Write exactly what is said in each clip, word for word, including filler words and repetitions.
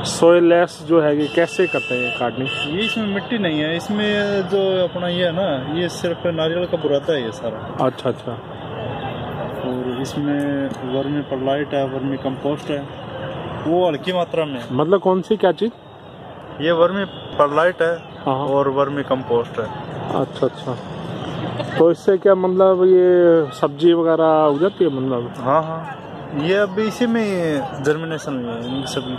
सोयलेस जो है ये कैसे करते हैं काटनी? ये इसमें मिट्टी नहीं है, इसमें जो अपना ये है ना, ये सिर्फ नारियल का बुरादा है ये सारा। अच्छा अच्छा। और इसमें वर्मी परलाइट है, वर्मी कंपोस्ट है, वो हल्की मात्रा में। मतलब कौन सी क्या चीज़? ये वर्मी परलाइट है। हाँ और वर्मी कंपोस्ट है। अच्छा अच्छा। तो इससे क्या मतलब ये सब्जी वगैरह उग जाती है मतलब? हाँ हाँ, ये अभी इसी में जर्मिनेशन हुई है इनकी सभी।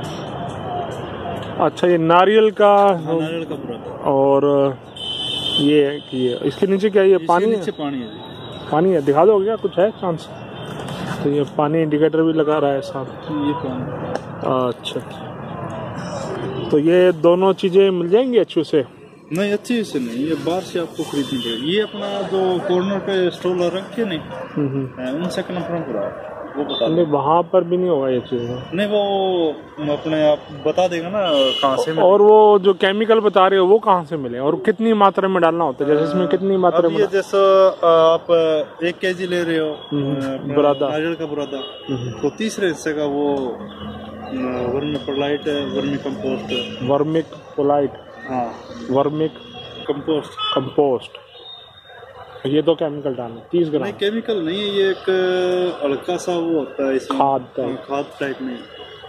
अच्छा, ये नारियल का। हाँ, नारियल का बुरादा। और ये ये इसके नीचे क्या ये पानी है? नीचे पानी है। पानी है, दिखा दो क्या कुछ है चांस? तो ये पानी इंडिकेटर भी लगा रहा है साथ। ये पानी। अच्छा, तो ये दोनों चीज़ें मिल जाएंगी अच्छे से? नहीं, अच्छी से नहीं, ये बाहर से आपको खरीदनी पड़ेगी। ये अपना जो कॉर्नर पे स्टॉल रखे नहीं, उनसे कन्फर्म करा, वो बता नहीं, वहाँ पर भी नहीं होगा ये चीज़? नहीं, वो अपने आप बता देगा ना कहाँ से मिले। और वो जो केमिकल बता रहे हो वो कहाँ से मिले और कितनी मात्रा में डालना होता है? जैसे इसमें कितनी मात्रा में? ये जैसे आप एक केजी ले रहे हो बुरादा, नारियल का बुरादा, तो तीसरे हिस्से का वो वर्मी परलाइट है, वर्मी कंपोस्ट है। Vermi perlite? हाँ, वर्मिक कंपोस्ट। कंपोस्ट ये दो केमिकल डालना तीस ग्राम? नहीं, केमिकल नहीं है, ये एक हल्का सा वो होता है इसमें, खाद टाइप। खाद टाइप में।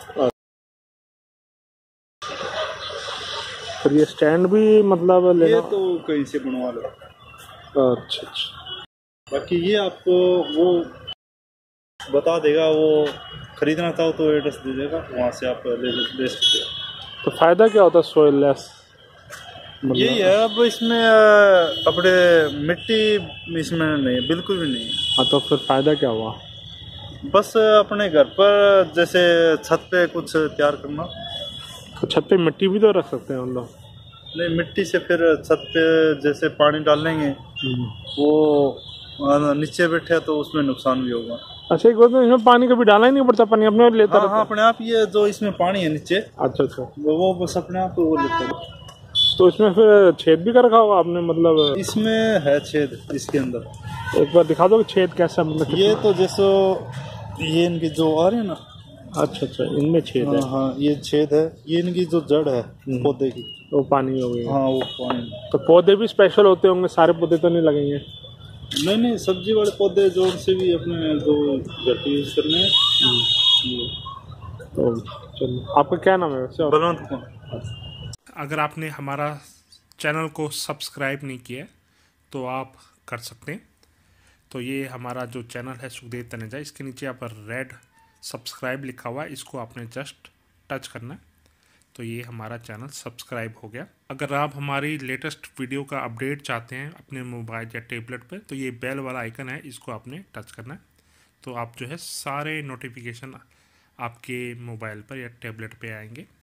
फिर ये स्टैंड भी मतलब लेना? ये तो कहीं से बनवा लो। अच्छा अच्छा। बाकी ये आपको वो बता देगा, वो खरीदना चाहो तो एड्रेस दे देगा, वहाँ से आप ले ले सकते हो। तो फायदा क्या होता है सोयलेस? यही है, अब इसमें अपने मिट्टी इसमें नहीं, बिल्कुल भी नहीं। हाँ, तो फिर फायदा क्या हुआ? बस अपने घर पर जैसे छत पे कुछ तैयार करना। तो छत पे मिट्टी भी तो रख सकते हैं हम लोग? नहीं, मिट्टी से फिर छत पे जैसे पानी डालेंगे वो नीचे बैठे तो उसमें नुकसान भी होगा। अच्छा, एक बात, इसमें पानी कभी डालना ही नहीं पड़ता? पानी अपने आप लेता? हाँ हाँ, अपने आप। ये जो इसमें पानी है नीचे, अच्छा अच्छा, वो बस अपने आप वो लेता है। तो इसमें फिर छेद भी कर रखा होगा आपने मतलब? इसमें है छेद इसके अंदर। एक बार दिखा दो छेद कैसा मतलब? ये तो जैसे ये इनकी जो आ रही है ना। अच्छा अच्छा, इनमें छेद हाँ, है? हाँ, ये छेद है, ये इनकी जो जड़ है पौधे की, वो पानी हो गई। हाँ, वो पानी। तो पौधे भी स्पेशल होते होंगे, सारे पौधे तो नहीं लगेंगे? नहीं नहीं, सब्जी वाले पौधे जोड़ से भी अपने जो घर पे यूज करने हैं। तो चलो, आपका क्या नाम है वैसे? बलवंत कुमार। अगर आपने हमारा चैनल को सब्सक्राइब नहीं किया तो आप कर सकते हैं। तो ये हमारा जो चैनल है सुखदेव तनेजा, इसके नीचे यहाँ पर रेड सब्सक्राइब लिखा हुआ है, इसको आपने जस्ट टच करना है तो ये हमारा चैनल सब्सक्राइब हो गया। अगर आप हमारी लेटेस्ट वीडियो का अपडेट चाहते हैं अपने मोबाइल या टैबलेट पे, तो ये बेल वाला आइकन है, इसको आपने टच करना है तो आप जो है सारे नोटिफिकेशन आपके मोबाइल पर या टैबलेट पे आएंगे।